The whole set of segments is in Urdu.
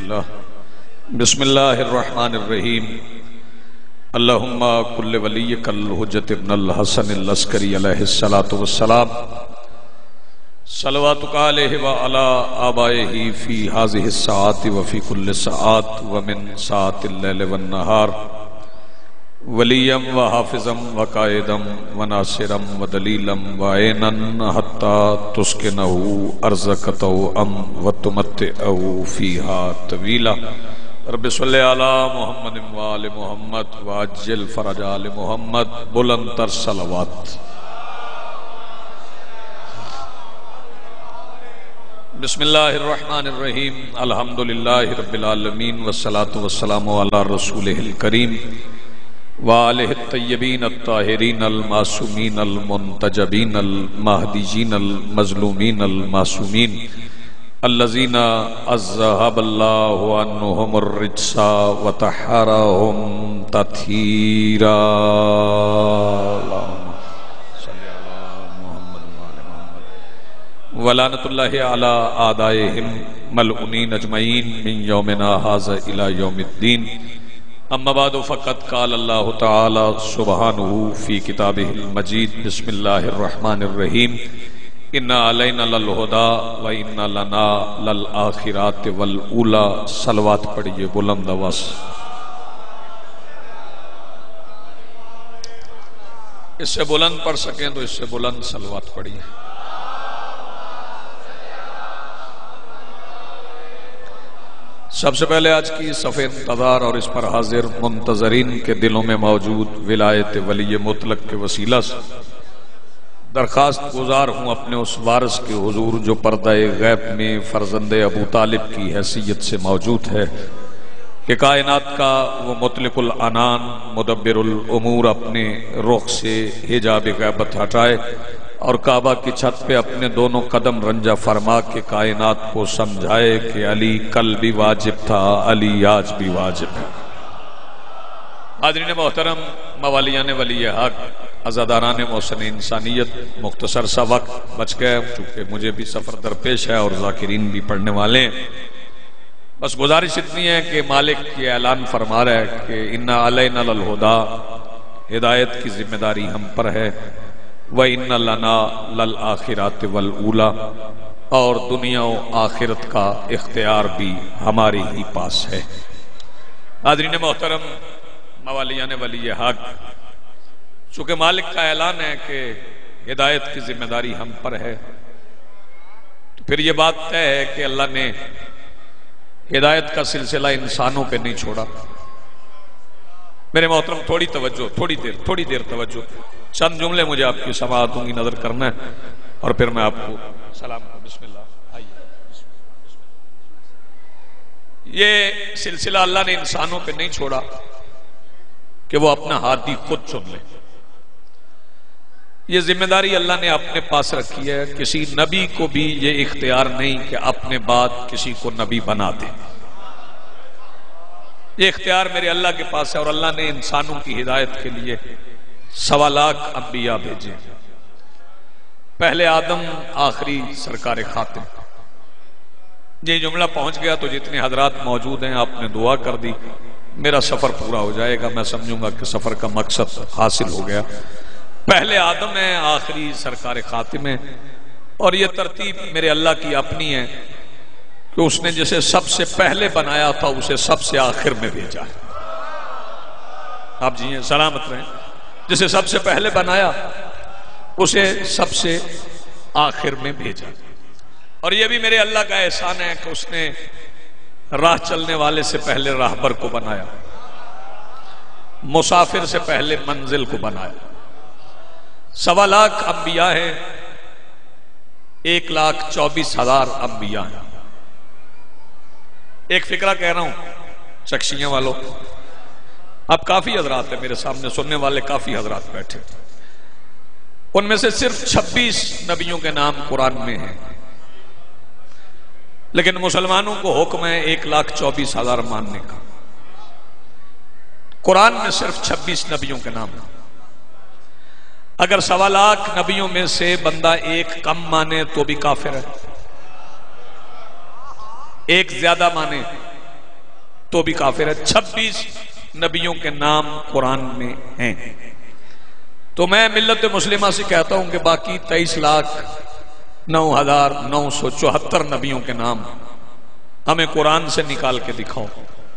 الحمدللہ بسم اللہ الرحمن الرحیم اللہم کل ولیک الحجت ابن الحسن العسکری علیہ السلام صلواتک علیہ وعلا آبائہ فی ہذہ الساعات وفی کل ساعات ومن ساعات اللیل والنہار ولیم و حافظم و قائدم و ناصرم و دلیلم و عینن حتی تسکنہو ارزقتو ام و تمتعو فیہا طویلا رب صلی علی محمد و آل محمد و عجل فرج آل محمد بلندتر صلوات. بسم اللہ الرحمن الرحیم الحمدللہ رب العالمین والصلاة والسلام علی رسولہ الکریم وآلہ الطیبین الطاہرین المعصومین المنتجبین المہدیین المظلومین المعصومین الذین اذہب اللہ عنہم الرجس وطہرہم تطہیرا. ولعنۃ اللہ علی اعدائہم ملعونین اجمعین من یومنا ھذا الی یوم الدین. اما بعد فقد قال اللہ تعالی سبحانہ فی کتابہ المجید بسم اللہ الرحمن الرحیم انا علینا للہدی و انا لنا للآخرات والاولی. صلوات پڑھیے بلند آواز. اس سے بلند پڑھ سکیں تو اس سے بلند صلوات پڑھیے. سب سے پہلے آج کی صف انتظار اور اس پر حاضر منتظرین کے دلوں میں موجود ولایت ولی مطلق کے وسیلہ سے درخواست گزار ہوں اپنے اس وارث کے حضور جو پردہ غیب میں فرزند ابو طالب کی حیثیت سے موجود ہے کہ کائنات کا وہ مطلق العنان مدبر الامور اپنے رخ سے حجاب غیبت ہٹائے اور کعبہ کی چھت پہ اپنے دونوں قدم رنجہ فرما کے کائنات کو سمجھائے کہ علی کل بھی واجب تھا، علی آج بھی واجب ہے. حاضرین محترم، موالیان ولی حق، عزاداران محسن انسانیت، مختصر سا وقت بچ گئے چونکہ مجھے بھی سفر درپیش ہے اور ذاکرین بھی پڑھنے والے ہیں. بس گزارش اتنی ہے کہ مالک یہ اعلان فرما رہا ہے کہ انا علینا للہدی، ہدایت کی ذمہ داری ہم پر ہے، وَإِنَّ لَنَا لَلْآخِرَاتِ وَالْأُولَى، اور دنیا و آخرت کا اختیار بھی ہمارے ہی پاس ہے. حاضرین محترم، موالیان ولی حق، چونکہ مالک کا اعلان ہے کہ ہدایت کی ذمہ داری ہم پر ہے تو پھر یہ بات طے ہے کہ اللہ نے ہدایت کا سلسلہ انسانوں پہ نہیں چھوڑا. میرے محترم تھوڑی توجہ، تھوڑی دیر توجہ، چند جملے مجھے آپ کی سماعتوں کی نظر کرنا ہے اور پھر میں آپ کو سلام کو. بسم اللہ. یہ سلسلہ اللہ نے انسانوں پہ نہیں چھوڑا کہ وہ اپنا ہادی خود چن لے. یہ ذمہ داری اللہ نے اپنے پاس رکھی ہے. کسی نبی کو بھی یہ اختیار نہیں کہ اپنے بعد کسی کو نبی بنا دے. یہ اختیار میرے اللہ کے پاس ہے اور اللہ نے انسانوں کی ہدایت کے لیے 1.25 لاکھ انبیاء بھیجے. پہلے آدم، آخری سرکار خاتم. یہ جملہ پہنچ گیا تو جتنے حضرات موجود ہیں آپ نے دعا کر دی، میرا سفر پورا ہو جائے گا. میں سمجھوں گا کہ سفر کا مقصد حاصل ہو گیا. پہلے آدم ہے، آخری سرکار خاتم ہے. اور یہ ترتیب میرے اللہ کی اپنی ہے کہ اس نے جسے سب سے پہلے بنایا تھا اسے سب سے آخر میں بھیجا ہے. آپ جی ہیں سلامت رہیں. جسے سب سے پہلے بنایا اسے سب سے آخر میں بھیجا. اور یہ بھی میرے اللہ کا احسان ہے کہ اس نے راہ چلنے والے سے پہلے راہبر کو بنایا، مسافر سے پہلے منزل کو بنایا. 1.25 لاکھ انبیاء ہیں، 1,24,000 انبیاء ہیں. ایک فکرہ کہہ رہا ہوں چکشیاں والوں، اب کافی حضرات ہیں میرے سامنے، سننے والے کافی حضرات بیٹھے، ان میں سے صرف 26 نبیوں کے نام قرآن میں ہیں، لیکن مسلمانوں کو حکم ہے 1,24,000 ماننے کا. قرآن میں صرف 26 نبیوں کے نام ہیں. اگر 1.25 لاکھ نبیوں میں سے بندہ ایک کم مانے تو بھی کافر ہے، ایک زیادہ مانے تو بھی کافر ہے۔ 26 نبیوں کے نام قرآن میں ہیں۔ تو میں ملت مسلمہ سے کہتا ہوں کہ باقی 23,09,974 نبیوں کے نام ہمیں قرآن سے نکال کے دکھاؤ۔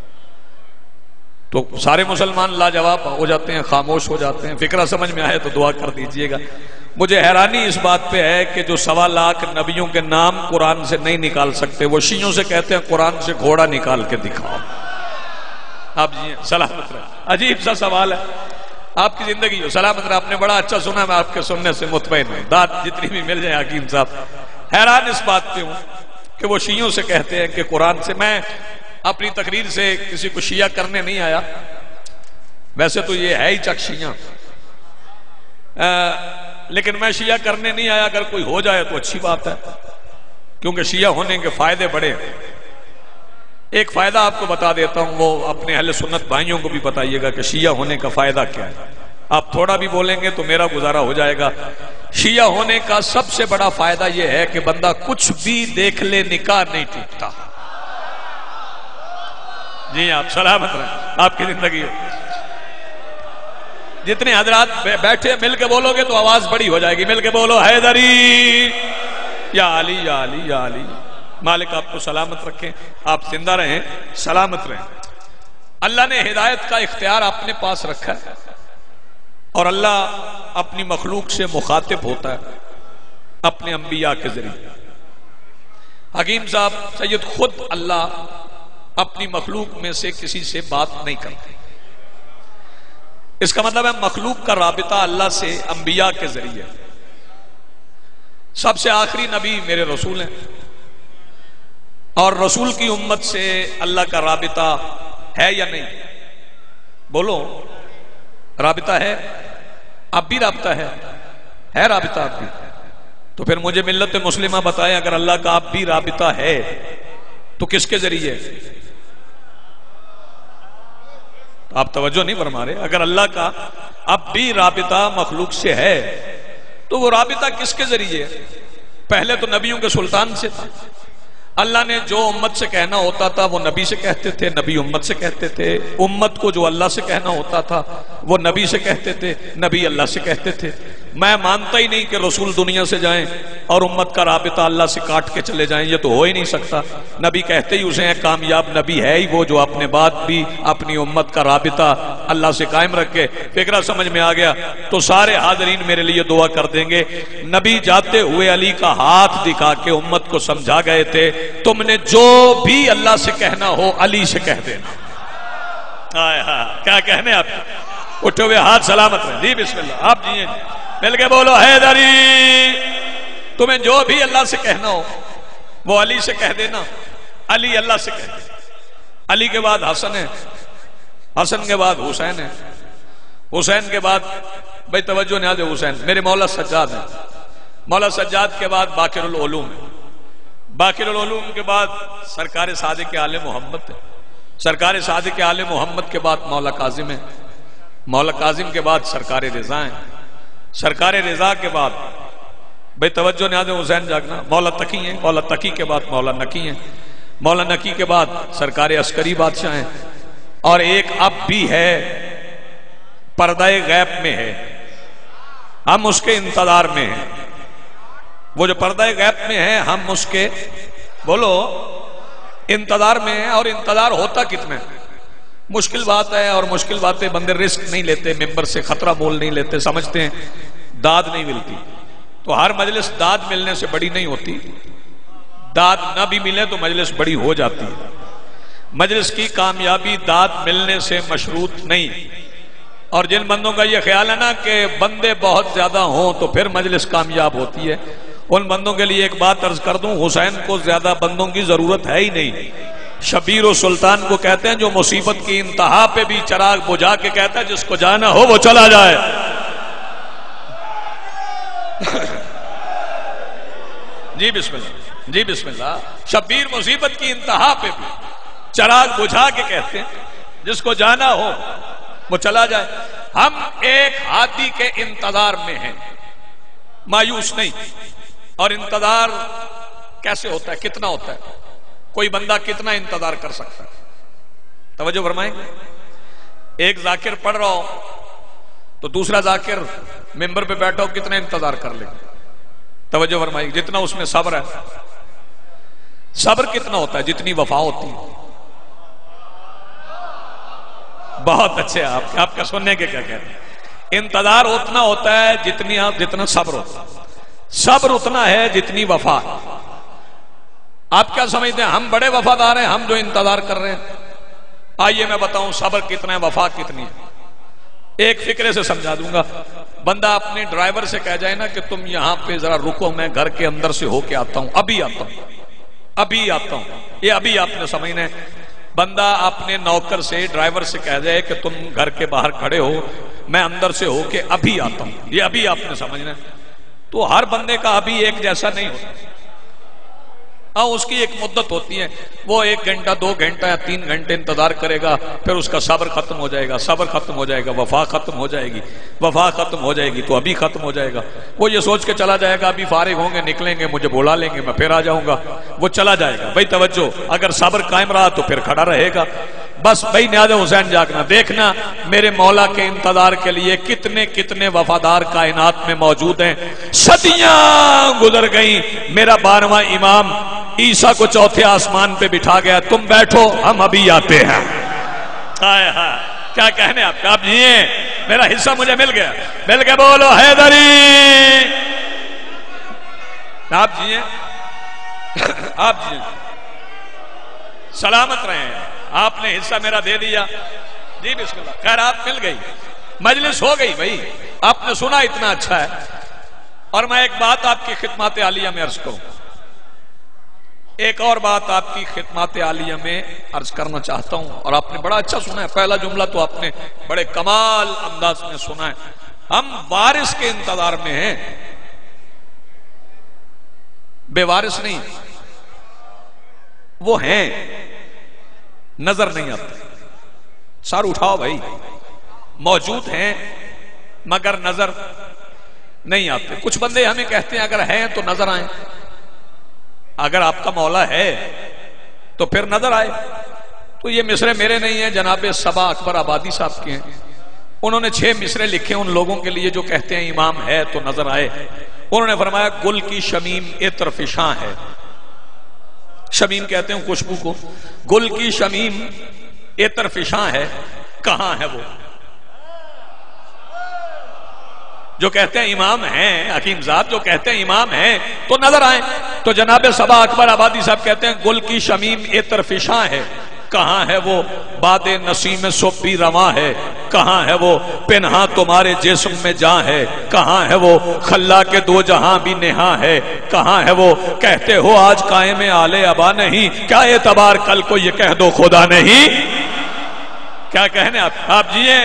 تو سارے مسلمان لاجواب ہو جاتے ہیں، خاموش ہو جاتے ہیں۔ فکرہ سمجھ میں آئے تو دعا کر دیجئے گا۔ مجھے حیرانی اس بات پہ ہے کہ جو 1.25 لاکھ نبیوں کے نام قرآن سے نہیں نکال سکتے، وہ شیعوں سے کہتے ہیں قرآن سے گھوڑا نکال کے دکھاؤ۔ آپ جی سلامت رہے۔ عجیب سا سوال ہے، آپ کی زندگی ہو سلامت رہے۔ آپ نے بڑا اچھا سنا، میں آپ کے سننے سے مطمئن ہوں، داد جتنی بھی مل جائے حکیم صاحب۔ حیران اس بات پہ ہوں کہ وہ شیعوں سے کہتے ہیں کہ قرآن سے۔ میں اپنی تقریر سے کسی کو شیعہ کرنے نہیں آیا، ویسے تو یہ ہے ہی چک شیعہ، لیکن میں شیعہ کرنے نہیں آیا۔ اگر کوئی ہو جائے تو اچھی بات ہے، کیونکہ شیعہ ہونے کے فائدے بڑے ہیں۔ ایک فائدہ آپ کو بتا دیتا ہوں، وہ اپنے اہل سنت بھائیوں کو بھی بتائیے گا کہ شیعہ ہونے کا فائدہ کیا ہے۔ آپ تھوڑا بھی بولیں گے تو میرا گزارا ہو جائے گا۔ شیعہ ہونے کا سب سے بڑا فائدہ یہ ہے کہ بندہ کچھ بھی دیکھ لے، نکاح نہیں ٹوٹتا۔ جی آپ سلامت رہیں، آپ کی زندگی ہو۔ جتنے حضرات بیٹھے مل کے بولو گے تو آواز بڑی ہو جائے گی، مل کے بولو حیدری یا علی یا علی یا علی۔ مالک آپ کو سلامت رکھیں، آپ زندہ رہیں، سلامت رہیں۔ اللہ نے ہدایت کا اختیار اپنے پاس رکھا ہے، اور اللہ اپنی مخلوق سے مخاطب ہوتا ہے اپنے انبیاء کے ذریعے۔ حکیم صاحب سید خود اللہ اپنی مخلوق میں سے کسی سے بات نہیں کرتے۔ اس کا مطلب ہے مخلوق کا رابطہ اللہ سے انبیاء کے ذریعے۔ سب سے آخری نبی میرے رسول ہیں، اور رسول کی امت سے اللہ کا رابطہ ہے یا نہیں؟ بولو، رابطہ ہے؟ اب بھی رابطہ ہے رابطہ اب بھی؟ تو پھر مجھے ملت مسلمہ بتائیں، اگر اللہ کا اب بھی رابطہ ہے تو کس کے ذریعے؟ آپ توجہ نہیں فرما رہے۔ اگر اللہ کا اب بھی رابطہ مخلوق سے ہے تو وہ رابطہ کس کے ذریعے؟ پہلے تو نبیوں کے سلطان سے تھا۔ اللہ نے جو امت سے کہنا ہوتا تھا وہ نبی سے کہتے تھے، نبی امت سے کہتے تھے۔ امت کو جو اللہ سے کہنا ہوتا تھا وہ نبی سے کہتے تھے، نبی اللہ سے کہتے تھے۔ میں مانتا ہی نہیں کہ رسول دنیا سے جائیں اور امت کا رابطہ اللہ سے کاٹ کے چلے جائیں، یہ تو ہو ہی نہیں سکتا۔ نبی کہتے ہی اسے ہیں، کامیاب نبی ہے ہی وہ جو اپنے بعد بھی اپنی امت کا رابطہ اللہ سے قائم رکھے۔ فکرہ سمجھ میں آ گیا؟ تو سارے حاضرین میرے لیے دعا کر دیں گے۔ نبی جاتے ہوئے علی کا ہاتھ دکھا کے امت کو سمجھا گئے تھے، تم نے جو بھی اللہ سے کہنا ہو علی سے کہہ دینا۔ کیا کہنے آپ؟ اٹھے ہوئے ہاتھ سلامت رہیں۔ جی بسم اللہ، آپ جی مل کے بولو حیدری۔ تمہیں جو بھی اللہ سے کہنا ہو وہ علی سے کہہ دینا، علی اللہ سے کہہ دینا۔ علی کے بعد حسن ہے، حسن کے بعد حسین ہے، حسین کے بعد بھائی توجہ نیاز حسین میرے مولا سجاد ہیں، مولا سجاد کے بعد باقر العلوم ہے، باقر العلوم کے بعد سرکار صادق آل محمد ہے، سرکار صادق آل محمد کے بعد مولا کاظم ہے، مولا کاظم کے بعد سرکار رضا ہیں، سرکار رضا کے بعد بھئی توجہ نیاز حسین جاگنا مولا تقی ہیں، مولا تقی کے بعد مولا نقی ہیں، مولا نقی کے بعد سرکار عسکری بادشاہ ہیں، اور ایک اب بھی ہے پردہ غیب میں ہے، ہم اس کے انتظار میں ہیں۔ وہ جو پردہ غیب میں ہے ہم اس کے بولو انتظار میں ہیں، اور انتظار ہوتا کتنا ہے؟ مشکل بات ہے، اور مشکل باتیں بندے رسک نہیں لیتے، ممبر سے خطرہ مول نہیں لیتے، سمجھتے ہیں داد نہیں ملتی۔ تو ہر مجلس داد ملنے سے بڑی نہیں ہوتی، داد نہ بھی ملے تو مجلس بڑی ہو جاتی ہے۔ مجلس کی کامیابی داد ملنے سے مشروط نہیں، اور جن بندوں کا یہ خیال ہے نا کہ بندے بہت زیادہ ہوں تو پھر مجلس کامیاب ہوتی ہے، ان بندوں کے لیے ایک بات عرض کر دوں، حسین کو زیادہ بندوں کی ضرورت ہے ہی نہیں۔ شبیر و سلطان کو کہتے ہیں جو مصیبت کی انتہا پہ بھی چراغ بجھا کے کہتا ہے جس کو جانا ہو وہ چلا جائے۔ جی بسم اللہ، جی بسم اللہ۔ شبیر مصیبت کی انتہا پہ بھی چراغ بجھا کے کہتے ہیں جس کو جانا ہو وہ چلا جائے۔ ہم ایک ہادی کے انتظار میں ہیں، مایوس نہیں۔ اور انتظار کیسے ہوتا ہے، کتنا ہوتا ہے؟ کوئی بندہ کتنا انتظار کر سکتا ہے؟ توجہ فرمائیں. ایک ذاکر پڑھ رہا ہو تو دوسرا ذاکر ممبر پہ بیٹھا ہو کتنا انتظار کر لے. توجہ فرمائیں. جتنا اس میں صبر ہے. صبر کتنا ہوتا ہے؟ جتنی وفا ہوتی ہے. بہت اچھے آپ کا سننے کے کیا کہتے ہیں. انتظار اتنا ہوتا ہے جتنا صبر ہوتا ہے. صبر اتنا ہے جتنی وفا. آپ کیا سمجھتے ہیں ہم بڑے وفادار ہیں ہم جو انتظار کر رہے ہیں؟ آئیے میں بتاؤں صبر کتنا ہے وفا کتنی ہے. ایک فکرے سے سمجھا دوں گا. بندہ اپنے ڈرائیور سے کہہ جائے نا کہ تم یہاں پہ ذرا رکو میں گھر کے اندر سے ہو کے آتا ہوں ابھی آتا ہوں. یہ ابھی آپ نے سمجھنا ہے. بندہ اپنے نوکر سے ڈرائیور سے کہہ جائے کہ تم گھر کے باہر کھڑے ہو میں اندر سے ہو کے ابھی آتا ہوں. یہ ابھی آپ نے سمجھنا ہے. تو ہر بندے کا ابھی ایک جیسا نہیں ہوتا. اس کی ایک مدت ہوتی ہے. وہ 1 گھنٹہ 2 گھنٹہ یا 3 گھنٹے انتظار کرے گا پھر اس کا صبر ختم ہو جائے گا. صبر ختم ہو جائے گا وفا ختم ہو جائے گی. وفا ختم ہو جائے گی تو ابھی ختم ہو جائے گا. وہ یہ سوچ کے چلا جائے گا ابھی فارغ ہوں گے نکلیں گے مجھے بلا لیں گے میں پھر آ جاؤں گا. وہ چلا جائے گا. بھائی توجہ اگر صبر قائم رہا تو پھر کھڑا رہے گا. بس بھائی نیاز حسین جاگنا دیکھنا میرے مولا کے انتظار کے لیے کتنے کتنے وفادار کائنات میں موجود ہیں. صدیاں گزر گئیں. میرا 12واں امام عیسیٰ کو 4تھے آسمان پہ بٹھا گیا. تم بیٹھو ہم ابھی آتے ہیں. کیا کہنے آپ کا. آپ جیئے میرا حصہ مجھے مل گیا. مل کے بولو حیدری. آپ جیئے سلامت رہے ہیں. آپ نے حصہ میرا دے دیا. جی بسم اللہ. خیرات مل گئی مجلس ہو گئی. بھائی آپ نے سنا اتنا اچھا ہے. اور میں ایک بات آپ کی خدمات عالیہ میں عرض کروں. ایک اور بات آپ کی خدمات عالیہ میں عرض کرنا چاہتا ہوں. اور آپ نے بڑا اچھا سنا ہے. پہلا جملہ تو آپ نے بڑے کمال انداز میں سنا ہے. ہم وارث کے انتظار میں ہیں بے وارث نہیں. وہ ہیں نظر نہیں آتے. سر اٹھاؤ بھائی. موجود ہیں مگر نظر نہیں آتے. کچھ بندے ہمیں کہتے ہیں اگر ہیں تو نظر آئیں. اگر آپ کا مولا ہے تو پھر نظر آئے. تو یہ مصرے میرے نہیں ہیں جناب صبا اکبر آبادی صاحب کے ہیں. انہوں نے 6 مصرے لکھے ان لوگوں کے لیے جو کہتے ہیں امام ہے تو نظر آئے. انہوں نے فرمایا گل کی شمیم عطر فشاں ہے. شمیم کہتے ہیں خوشبو کو. گل کی شمیم عطر فشاں ہے کہاں ہے وہ. جو کہتے ہیں امام ہیں حکیم صاحب جو کہتے ہیں امام ہیں تو نظر آئیں. تو جناب صبا اکبر آبادی صاحب کہتے ہیں گل کی شمیم عطر فشاں ہے کہاں ہے وہ. باد نسیم صبح بھی رواں ہے کہاں ہے وہ. پنہاں تمہارے جسم میں جاں ہے کہاں ہے وہ. خلا کے 2 جہاں بھی نہاں ہے کہاں ہے وہ. کہتے ہو آج قائم آل ابا نہیں کیا اعتبار کل کو یہ کہہ دو خدا نہیں. کیا کہنے آپ جیئے.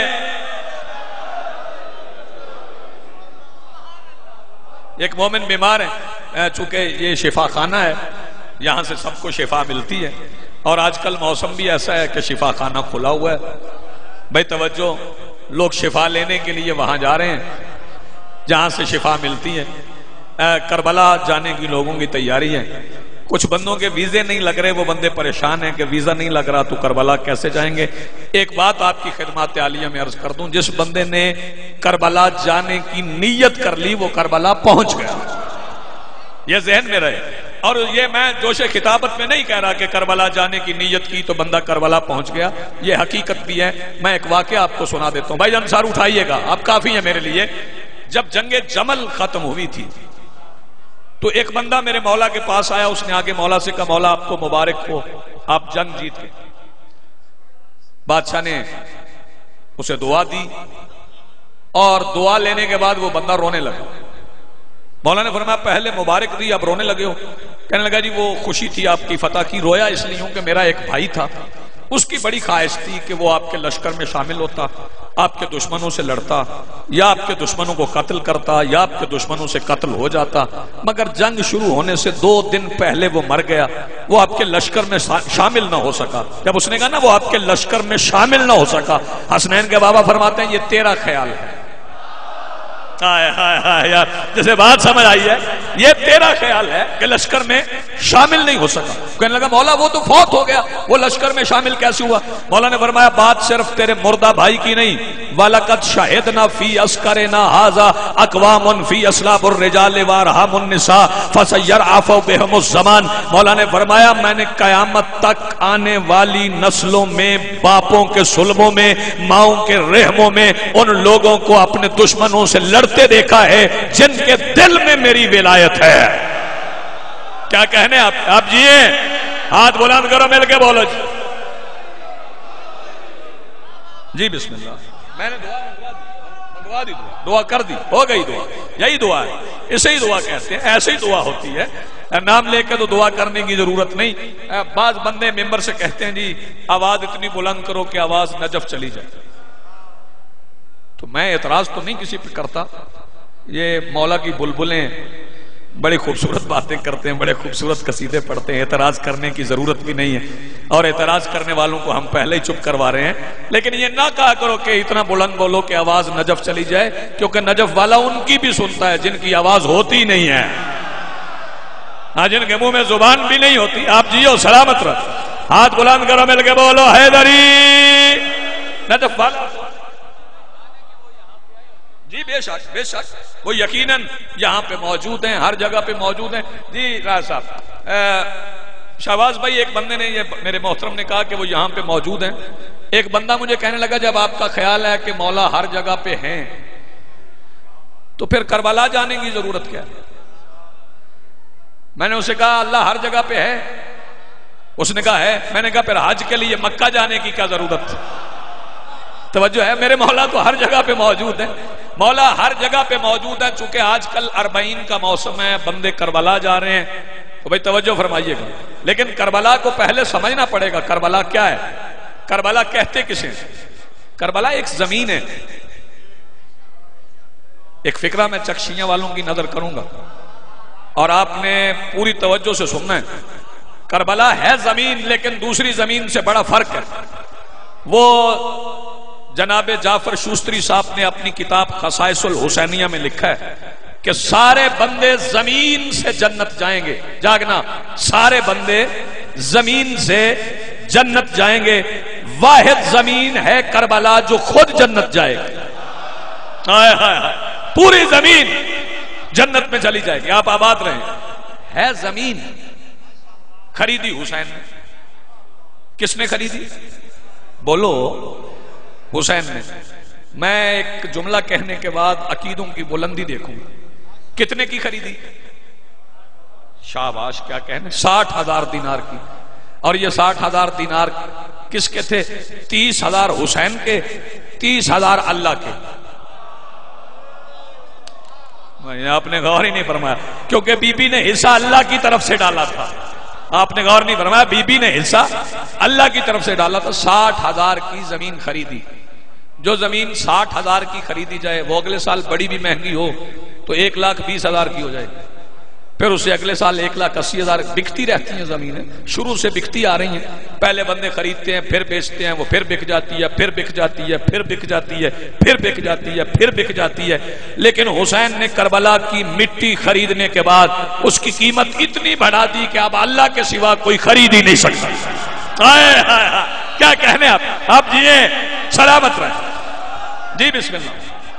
ایک مومن بیمار ہے چونکہ یہ شفا خانہ ہے یہاں سے سب کو شفا ملتی ہے. اور آج کل موسم بھی ایسا ہے کہ شفا خانہ کھلا ہوا ہے. بھائی توجہ لوگ شفا لینے کے لیے وہاں جا رہے ہیں جہاں سے شفا ملتی ہے. کربلا جانے کی لوگوں کی تیاری ہے. کچھ بندوں کے ویزے نہیں لگ رہے. وہ بندے پریشان ہیں کہ ویزا نہیں لگ رہا تو کربلا کیسے جائیں گے. ایک بات آپ کی خدمات عالیہ میں عرض کر دوں. جس بندے نے کربلا جانے کی نیت کر لی وہ کربلا پہنچ گیا. یہ ذہن میں رہے. اور یہ میں جوش خطابت میں نہیں کہہ رہا کہ کربلا جانے کی نیت کی تو بندہ کربلا پہنچ گیا. یہ حقیقت بھی ہے. میں ایک واقعہ آپ کو سنا دیتا ہوں. بھائی انصار اٹھائیے گا آپ کافی ہیں میرے لیے. جب جنگ جمل ختم ہوئی تھی تو ایک بندہ میرے مولا کے پاس آیا. اس نے آگے مولا سے کہا مولا آپ کو مبارک ہو آپ جنگ جیت گئے. بادشاہ نے اسے دعا دی اور دعا لینے کے بعد وہ بندہ رونے لگا. مولا نے فرمایا پہلے مبارک دی اب رونے لگے ہو. کہنے لگا جی وہ خوشی تھی آپ کی فتح کی. رویا اس لیے ہوں کہ میرا ایک بھائی تھا اس کی بڑی خواہش تھی کہ وہ آپ کے لشکر میں شامل ہوتا آپ کے دشمنوں سے لڑتا یا آپ کے دشمنوں کو قتل کرتا یا آپ کے دشمنوں سے قتل ہو جاتا. مگر جنگ شروع ہونے سے 2 دن پہلے وہ مر گیا. وہ آپ کے لشکر میں شامل نہ ہو سکا. جب اس نے کہا نا وہ آپ کے لشکر میں شامل نہ ہو سکا حسنین کے بابا فرماتے ہیں یہ تیرا خیال ہے. یار جیسے بات سمجھ آئی ہے. یہ تیرا خیال ہے کہ لشکر میں شامل نہیں ہو سکا. کہنے لگا مولا وہ تو فوت ہو گیا, وہ لشکر میں شامل کیسے ہوا؟ مولا نے فرمایا بات صرف تیرے مردہ بھائی کی نہیں. وَلَقَدْ شَهِدْنَا فِي أَسْكَرِنَا هَذَا أَقْوَامٌ فِي أَصْلَابِ الرِّجَالِ وَأَرْحَامُ النِّسَاءِ فَسَيَّرْعَفُوا بِهِمُ الزَّمَانُ. مولا نے فرمایا میں نے قیامت تک آنے والی نسلوں میں, باپوں کے سلبوں میں, ماؤں کے رحموں میں ان لوگوں کو اپنے دشمنوں سے لڑتے دیکھا ہے جن کے دل میں میری ولایت ہے. کیا کہنے آپ جیے؟ ہاتھ بلند کرو, مل کے بولو جی بسم اللہ. میں نے دعا دی, دعا کر دی, ہو گئی دعا. یہی دعا ہے, اسے ہی دعا کہتے ہیں, ایسے ہی دعا ہوتی ہے. نام لے کے تو دعا کرنے کی ضرورت نہیں. بعض بندے ممبر سے کہتے ہیں جی آواز اتنی بلند کرو کہ آواز نجف چلی جائے. تو میں اعتراض تو نہیں کسی پہ کرتا. یہ مولا کی بلبلیں بڑی خوبصورت باتیں کرتے ہیں, بڑے خوبصورت قصیدے پڑھتے ہیں, اعتراض کرنے کی ضرورت بھی نہیں ہے, اور اعتراض کرنے والوں کو ہم پہلے ہی چپ کروا رہے ہیں. لیکن یہ نہ کہا کرو کہ اتنا بلند بولو کہ آواز نجف چلی جائے, کیونکہ نجف والا ان کی بھی سنتا ہے جن کی آواز ہوتی نہیں ہے, جن کے منہ میں زبان بھی نہیں ہوتی. آپ جیو سلامت رہو, ہاتھ بلند کرو, مل کے بولو حیدری. نجف والا جی بے شک بے شک وہ یقیناً یہاں پہ موجود ہیں, ہر جگہ پہ موجود ہیں. جی راز صاحب, شہباز بھائی ایک بندے نے, یہ میرے محترم نے کہا کہ وہ یہاں پہ موجود ہیں. ایک بندہ مجھے کہنے لگا جب آپ کا خیال ہے کہ مولا ہر جگہ پہ ہیں تو پھر کربلا جانے کی ضرورت کیا ہے؟ میں نے اسے کہا اللہ ہر جگہ پہ ہے. اس نے کہا ہے. میں نے کہا پھر حج کے لیے مکہ جانے کی کیا ضرورت؟ توجہ ہے, میرے مولا تو ہر جگہ پہ موجود ہے. مولا ہر جگہ پہ موجود ہے. چونکہ آج کل 40 کا موسم ہے, بندے کربلا جا رہے ہیں, تو بھائی توجہ فرمائیے گا. لیکن کربلا کو پہلے سمجھنا پڑے گا. کربلا کیا ہے؟ کربلا کہتے کسے؟ کربلا ایک زمین ہے. ایک فکرہ میں چکشیاں والوں کی نظر کروں گا اور آپ نے پوری توجہ سے سننا ہے. کربلا ہے زمین, لیکن دوسری زمین سے بڑا فرق ہے. وہ جناب جعفر شوستری صاحب نے اپنی کتاب خصائص الحسینیہ میں لکھا ہے کہ سارے بندے زمین سے جنت جائیں گے. جاگنا, سارے بندے زمین سے جنت جائیں گے. واحد زمین ہے کربلا جو خود جنت جائے گی. پوری زمین جنت میں چلی جائے گی. آپ آباد رہیں. ہے زمین خریدی حسین نے. کس نے خریدی؟ بولو. حسین نے. میں ایک جملہ کہنے کے بعد عقیدوں کی بلندی دیکھوں. کتنے کی خریدی؟ شاباش, کیا کہنے, 60,000 دینار کی. اور یہ 60,000 دینار کس کے تھے؟ 30,000 حسین کے, 30,000 اللہ کے. آپ نے غور ہی نہیں فرمایا, کیونکہ بی بی نے حصہ اللہ کی طرف سے ڈالا تھا. آپ نے غور نہیں فرمایا, بی بی نے حصہ اللہ کی طرف سے ڈالا تھا. 60,000 کی زمین خریدی. جو زمین 60,000 کی خریدی جائے وہ اگلے سال بڑی بھی مہنگی ہو تو 1,20,000 کی ہو جائے. پھر اسے اگلے سال 1,80,000. بکتی رہتی ہیں زمینیں, شروع سے بکتی آ رہی ہیں. پہلے بندے خریدتے ہیں, پھر بیچتے ہیں, وہ پھر بک جاتی ہے, پھر بک جاتی ہے, پھر بک جاتی ہے, پھر بک جاتی ہے, پھر بک جاتی ہے. لیکن حسین نے کربلا کی مٹی خریدنے کے بعد اس کی قیمت اتنی بڑھا دی کہ اب اللہ کے سوا کوئی خرید ہی نہیں سکتا. کیا کہنے آپ جیے سلامت رہے. جی بسم اللہ.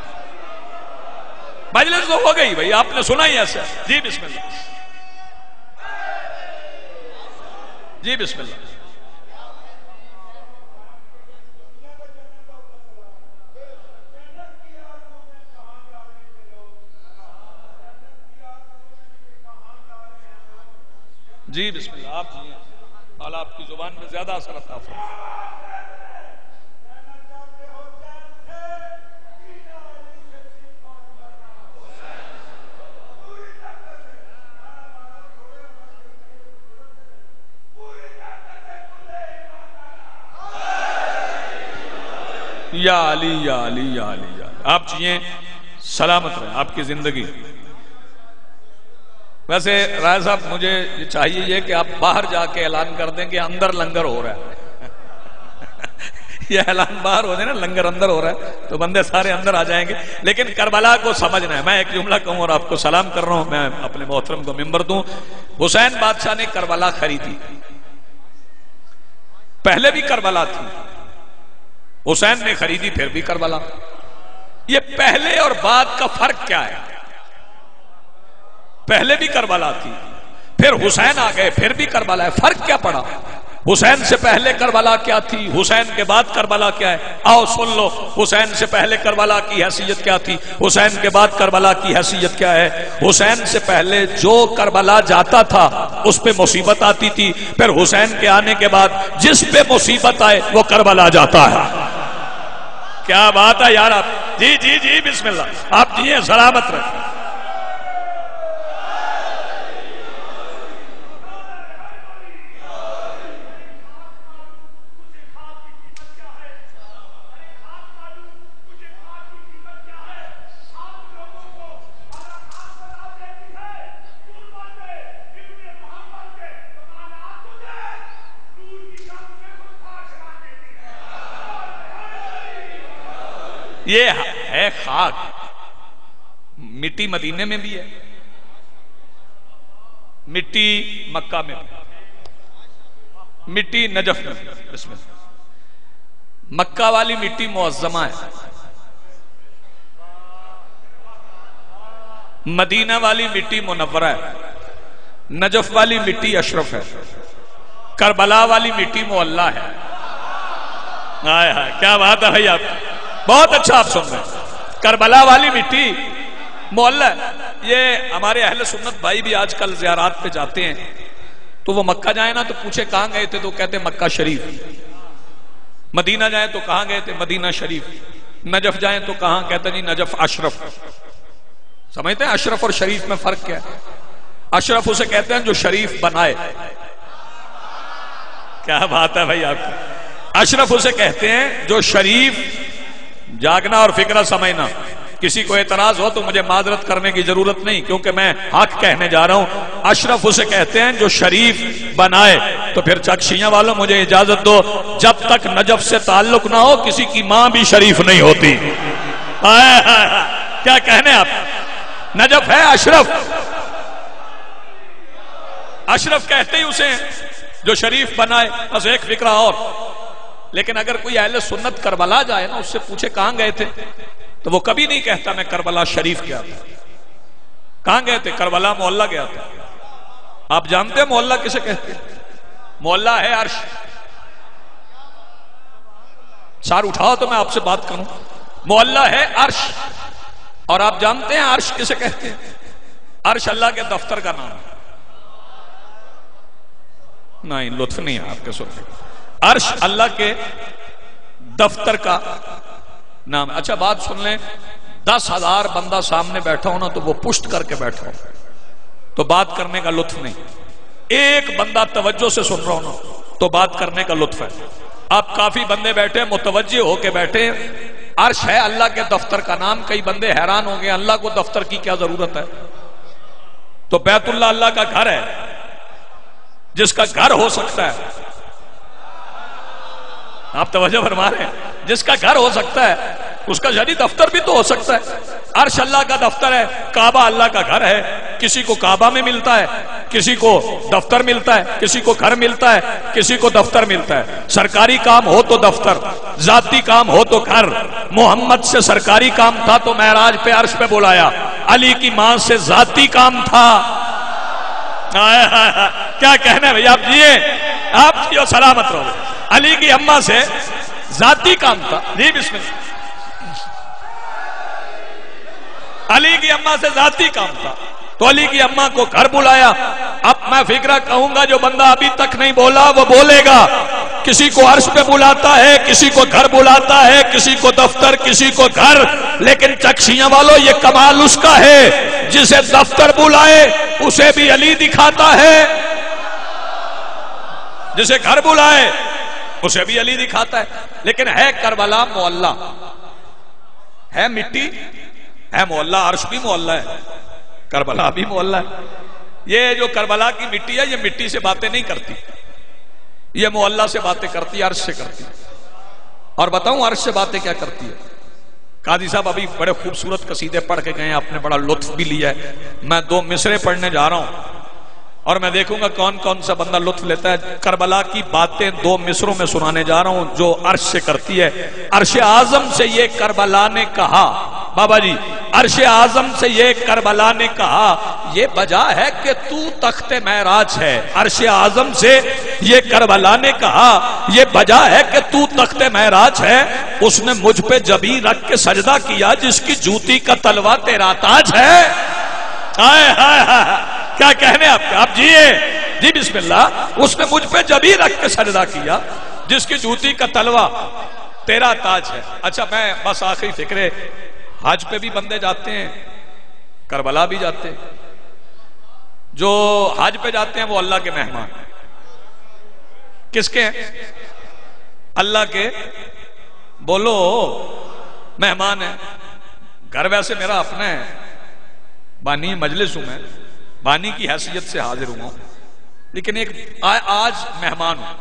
مجلس تو ہو گئی بھائی, آپ نے سنا ہی ایسا. جی بسم اللہ. جی بسم اللہ. جی بسم اللہ. آپ اللہ آپ کی زبان میں زیادہ اثر عطا فرمائے. یا علی یا علی یا علی یا علی. آپ چاہیے سلامت رہیں, آپ کی زندگی. ویسے رائے صاحب مجھے یہ چاہیے یہ کہ آپ باہر جا کے اعلان کر دیں کہ اندر لنگر ہو رہا ہے. یہ اعلان باہر ہو جائے نا لنگر اندر ہو رہا ہے تو بندے سارے اندر آ جائیں گے، لیکن کربلا کو سمجھنا ہے۔ میں ایک جملہ کہوں اور آپ کو سلام کر رہا ہوں، میں اپنے محترم کو ممبر دوں۔ حسین بادشاہ نے کربلا خریدی، پہلے بھی کربلا تھی، حسین نے خریدی پھر بھی کربلا۔ یہ پہلے اور بعد کا فرق کیا ہے؟ پہلے بھی کربلا تھی، پھر حسین آ گئے، پھر بھی کربلا ہے، فرق کیا پڑا؟ حسین سے پہلے کربلا کیا تھی، حسین کے بعد کربلا کیا ہے؟ آؤ سن لو، حسین سے پہلے کربلا کی حیثیت کیا تھی، حسین کے بعد کربلا کی حیثیت کیا ہے۔ حسین سے پہلے جو کربلا جاتا تھا اس پہ مصیبت آتی تھی، پھر حسین کے آنے کے بعد جس پہ مصیبت آئے وہ کربلا جاتا ہے۔ کیا بات ہے یار آپ، جی جی جی بسم اللہ، آپ جی سلامت رکھیں۔ یہ ہے خاک، مٹی مدینے میں بھی ہے، مٹی مکہ میں بھی، مٹی نجف میں بھی۔ بسم اللہ۔ مکہ والی مٹی معظمہ ہے، مدینہ والی مٹی منورہ ہے، نجف والی مٹی اشرف ہے، کربلا والی مٹی معلّہ ہے۔ آئے ہائے کیا بات ہے بھائی، آپ بہت اچھا آپ سن رہے ہیں۔ کربلا والی مٹی معلّہ ہے۔ یہ ہمارے اہل سنت بھائی بھی آج کل زیارات پہ جاتے ہیں تو وہ مکہ جائیں نا تو پوچھے کہاں گئے تھے تو کہتے مکہ شریف، مدینہ جائیں تو کہاں گئے تھے مدینہ شریف، نجف جائیں تو کہاں، کہتے جی نجف اشرف۔ سمجھتے ہیں اشرف اور شریف میں فرق کیا ہے؟ اشرف اسے کہتے ہیں جو شریف بنائے۔ کیا بات ہے بھائی آپ کی، اشرف اسے کہتے ہیں جو شریف، جاگنا اور فکرہ سمجھنا۔ کسی کو اعتراض ہو تو مجھے معذرت کرنے کی ضرورت نہیں کیونکہ میں حق کہنے جا رہا ہوں۔ اشرف اسے کہتے ہیں جو شریف بنائے۔ تو پھر چکشیاں والوں مجھے اجازت دو، جب تک نجف سے تعلق نہ ہو کسی کی ماں بھی شریف نہیں ہوتی۔ کیا کہنے آپ، نجف ہے اشرف، اشرف کہتے ہی اسے جو شریف بنائے۔ بس ایک فکرہ اور، لیکن اگر کوئی اہل سنت کربلا جائے نا، اس سے پوچھے کہاں گئے تھے تو وہ کبھی نہیں کہتا میں کربلا شریف گیا تھا۔ کہاں گئے تھے؟ کربلا معلّہ گیا تھا۔ آپ جانتے ہیں معلّہ کسے کہتے ہیں؟ معلّہ ہے عرش۔ سار اٹھاؤ تو میں آپ سے بات کروں۔ معلّہ ہے عرش، اور آپ جانتے ہیں عرش کسے کہتے ہیں؟ عرش اللہ کے دفتر کا نام ہے۔ نہیں لطف نہیں ہے آپ کے سننے، عرش اللہ کے دفتر کا نام۔ اچھا بات سن لیں، 10,000 بندہ سامنے بیٹھا ہو نا تو وہ پشت کر کے بیٹھا ہو تو بات کرنے کا لطف نہیں، ایک بندہ توجہ سے سن رہا ہو نا تو بات کرنے کا لطف ہے۔ آپ کافی بندے بیٹھے متوجہ ہو کے بیٹھے، عرش ہے اللہ کے دفتر کا نام۔ کئی بندے حیران ہو گئے اللہ کو دفتر کی کیا ضرورت ہے؟ تو بیت اللہ اللہ کا گھر ہے، جس کا گھر ہو سکتا ہے، آپ توجہ فرما رہے ہیں، جس کا گھر ہو سکتا ہے اس کا یعنی دفتر بھی تو ہو سکتا ہے۔ عرش اللہ کا دفتر ہے، کعبہ اللہ کا گھر ہے۔ کسی کو کعبہ میں ملتا ہے، کسی کو دفتر ملتا ہے، کسی کو گھر ملتا ہے، کسی کو دفتر ملتا ہے۔ سرکاری کام ہو تو دفتر، ذاتی کام ہو تو گھر۔ محمد سے سرکاری کام تھا تو معراج پہ عرش پہ بلایا، علی کی ماں سے ذاتی کام تھا۔ کیا کہنا ہے بھئی، آپ جیو سلامت رہو۔ علی کی اماں سے ذاتی کام تھا، جی بسم اللہ۔ علی کی اماں سے ذاتی کام تھا تو علی کی اماں کو گھر بلایا۔ اب میں فکرہ کہوں گا، جو بندہ ابھی تک نہیں بولا وہ بولے گا۔ کسی کو عرش پہ بلاتا ہے، کسی کو گھر بلاتا ہے، کسی کو دفتر، کسی کو گھر، لیکن چکشیاں والوں یہ کمال اس کا ہے جسے دفتر بلائے اسے بھی علی دکھاتا ہے، جسے گھر بلائے اسے بھی علی دکھاتا ہے۔ لیکن ہے کربلا معلّہ، ہے مٹی، ہے معلّہ، عرش بھی معلّہ ہے، کربلا بھی معلّہ ہے۔ یہ جو کربلا کی مٹی ہے یہ مٹی سے باتیں نہیں کرتی، یہ معلّہ سے باتیں کرتی، عرش سے کرتی۔ اور بتاؤں عرش سے باتیں کیا کرتی ہے؟ قاضی صاحب ابھی بڑے خوبصورت قصیدے پڑھ کے گئے ہیں، آپ نے بڑا لطف بھی لیا ہے. میں 2 مصرے پڑھنے جا رہا ہوں اور میں دیکھوں گا کون کون سا بندہ لطف لیتا ہے. کربلا کی باتیں 2 مصروں میں سنانے جا رہا ہوں جو عرش سے کرتی ہے. عرش اعظم سے یہ کربلا نے کہا، بابا جی عرش اعظم سے یہ کربلا نے کہا، یہ بجا ہے کہ تو تخت معراج ہے. عرش اعظم سے یہ کربلا نے کہا، یہ بجا ہے کہ تو تخت معراج ہے. اس نے مجھ پہ جبیں رکھ کے سجدہ کیا جس کی جوتی کا تلوا تیرا تاج ہے. ہائے ہائے ہائے، کیا کہنے آپ جیے جی بسم اللہ. اس نے مجھ پہ جبیں رکھ کے سجدہ کیا جس کی جوتی کا تلوا تیرا تاج ہے. اچھا میں بس آخری فکرے، حج پہ بھی بندے جاتے ہیں، کربلا بھی جاتے ہیں. جو حج پہ جاتے ہیں وہ اللہ کے مہمان. کس کے ہیں؟ اللہ کے. بولو مہمان ہیں. گھر ویسے میرا اپنا ہے، بانی مجلس ہوں، میں بانی کی حیثیت سے حاضر ہوں، لیکن ایک آج مہمان ہوں.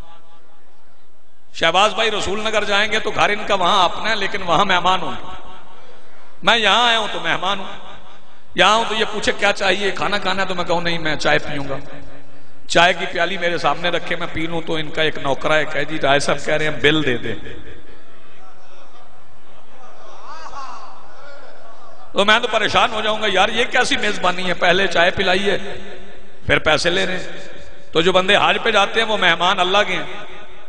شہباز بھائی رسول نگر جائیں گے تو گھر ان کا وہاں اپنا ہے، لیکن وہاں مہمان ہوں. میں یہاں آیا ہوں تو مہمان ہوں. یہاں ہوں تو یہ پوچھے کیا چاہیے، کھانا کھانا ہے تو میں کہوں نہیں میں چائے پیوں گا. چائے کی پیالی میرے سامنے رکھے میں پی لوں تو ان کا ایک نوکرا ہے کہے جی رائے صاحب کہہ رہے ہیں بل دے دے. تو میں تو پریشان ہو جاؤں گا، یار یہ کیسی میزبانی ہے، پہلے چائے پلائی ہے پھر پیسے لے رہے ہیں. تو جو بندے حج پہ جاتے ہیں وہ مہمان اللہ کے ہیں.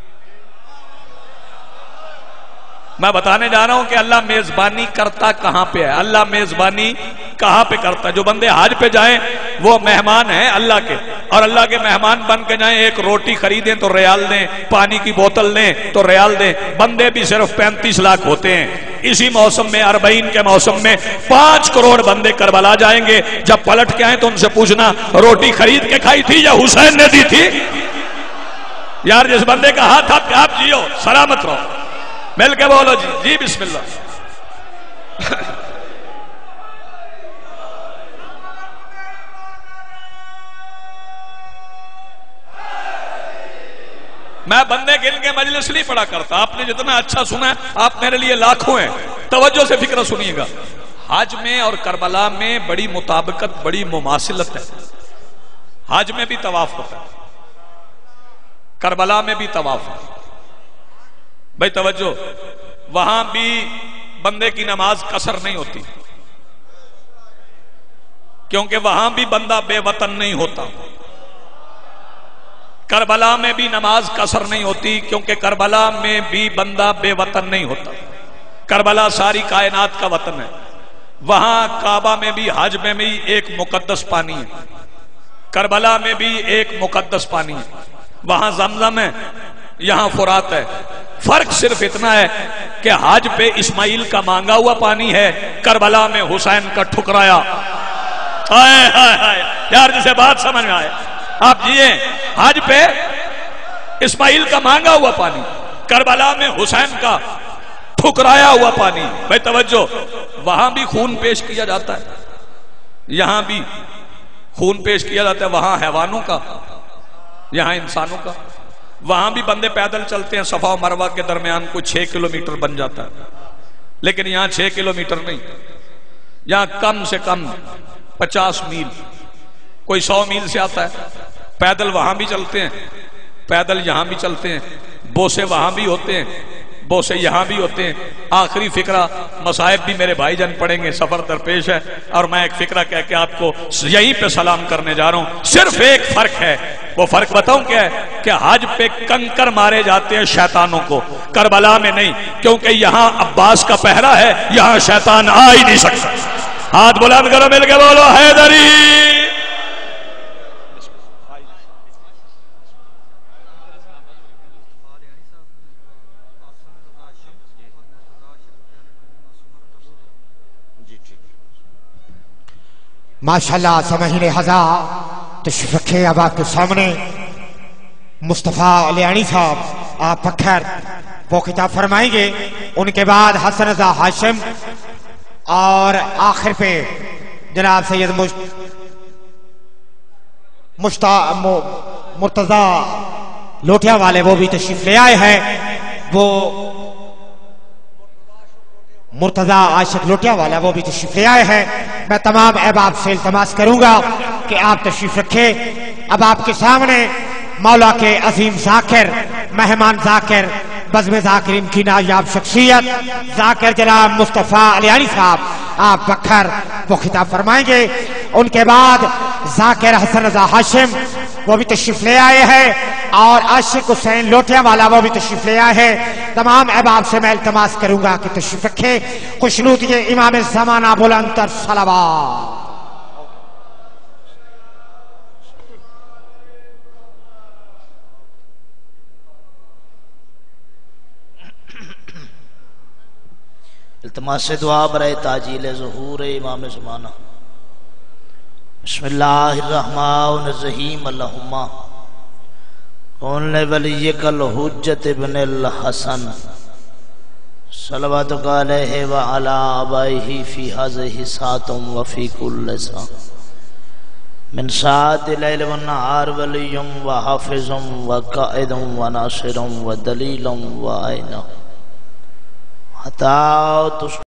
میں بتانے جا رہا ہوں کہ اللہ میزبانی کرتا کہاں پہ ہے، اللہ میزبانی کہاں پہ کرتا ہے. جو بندے حج پہ جائیں وہ مہمان ہیں اللہ کے، اور اللہ کے مہمان بن کے جائیں. ایک روٹی خریدیں تو ریال دیں، پانی کی بوتل لیں تو ریال دیں. بندے بھی صرف 35 لاکھ ہوتے ہیں. اسی موسم میں 40 کے موسم میں 5 کروڑ بندے کربلا جائیں گے. جب پلٹ کے آئیں تو ان سے پوچھنا روٹی خرید کے کھائی تھی یا حسین نے دی تھی؟ یار جس بندے کا ہاتھ آپ آپ جیو سلامت رہو. مل کے بولو جی جی بسم اللہ. میں بندے گن کے مجلس نہیں پڑا کرتا، آپ نے جتنا اچھا سنا ہے آپ میرے لیے لاکھوں ہیں. توجہ سے فکر سنیے گا. حج میں اور کربلا میں بڑی مطابقت، بڑی مماثلت ہے. حج میں بھی طواف ہوتا ہے، کربلا میں بھی طواف ہے. بھائی توجہ، وہاں بھی بندے کی نماز قصر نہیں ہوتی، کیونکہ وہاں بھی بندہ بے وطن نہیں ہوتا. کربلا میں بھی نماز قصر نہیں ہوتی کیونکہ کربلا میں بھی بندہ بے وطن نہیں ہوتا. کربلا ساری کائنات کا وطن ہے. وہاں کعبہ میں بھی، حج میں بھی ایک مقدس پانی ہے، کربلا میں بھی ایک مقدس پانی ہے. وہاں زمزم ہے، یہاں فرات ہے. فرق صرف اتنا ہے کہ حج پہ اسماعیل کا مانگا ہوا پانی ہے، کربلا میں حسین کا ٹھکرایا. یار جسے بات سمجھ میں آئے آپ جیے. حج پہ اسماعیل کا مانگا ہوا پانی، کربلا میں حسین کا ٹھکرایا ہوا پانی. بھائی توجہ، وہاں بھی خون پیش کیا جاتا ہے، یہاں بھی خون پیش کیا جاتا ہے. وہاں حیوانوں کا، یہاں انسانوں کا. وہاں بھی بندے پیدل چلتے ہیں، صفا و مروہ کے درمیان کوئی 6 کلومیٹر بن جاتا ہے، لیکن یہاں 6 کلومیٹر نہیں، یہاں کم سے کم 50 میل، کوئی 100 میل سے آتا ہے. پیدل وہاں بھی چلتے ہیں، پیدل یہاں بھی چلتے ہیں. بوسے وہاں بھی ہوتے ہیں، بوسے یہاں بھی ہوتے ہیں. آخری فکرہ، مصائب بھی میرے بھائی جان پڑھیں گے، سفر درپیش ہے، اور میں ایک فکرہ کہہ کے آپ کو یہیں پہ سلام کرنے جا رہا ہوں. صرف ایک فرق ہے، وہ فرق بتاؤں کیا ہے؟ کہ حج پہ کنکر مارے جاتے ہیں شیطانوں کو، کربلا میں نہیں، کیونکہ یہاں عباس کا پہرا ہے، یہاں شیطان آ ہی نہیں سکتا. ہاتھ بلند کرو، مل کے بولو حیدری. ماشاءاللہ سمجھنے ہزار تشریف رکھے. اب آپ کے سامنے مصطفیٰ علیانی صاحب آپ پکھر وہ خطاب فرمائیں گے. ان کے بعد حسن رضا ہاشم، اور آخر پہ جناب سید مرتضی لوٹیا والے وہ بھی تشریف لے آئے ہیں. وہ مرتضی عاشق لوٹیا والا وہ بھی تشریف لے آئے ہیں. میں تمام احباب سے التماس کروں گا کہ آپ تشریف رکھیں. اب آپ کے سامنے مولا کے عظیم ذاکر، مہمان ذاکر، بزم ذاکرین کی نایاب شخصیت ذاکر جناب مصطفیٰ علیانی صاحب آپ بکھر وہ خطاب فرمائیں گے. ان کے بعد ذاکر حسن رضا ہاشم وہ بھی تشریف لے آئے ہیں اور عاشق حسین لوٹیا والا وہ بھی تشریف لے آئے ہیں. تمام احباب سے میں التماس کروں گا کہ تشریف رکھیں. خوشنود یہ امام زمانہ بلند تر صلوات. التماس دعا برائے تاجیل ظہور امام زمانہ. بسم اللہ الرحمن الرحیم. اللہم کن ولیک الحجت ابن الحسن صلواتک علیہ وعلی آبائہ فی ہذہ ساعۃ وفی کل ساعۃ من ساعۃ اللیل والنہار ولی وحافظ وقائد وناصر ودلیل وعین حتی